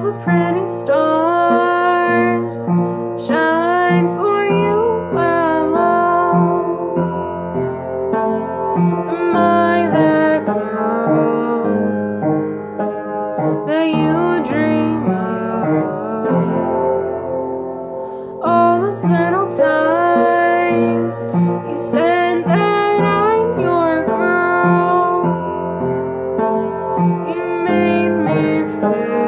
the pretty stars shine for you, my love. Am I that girl that you dream of? All those little times you said that I'm your girl, you made me feel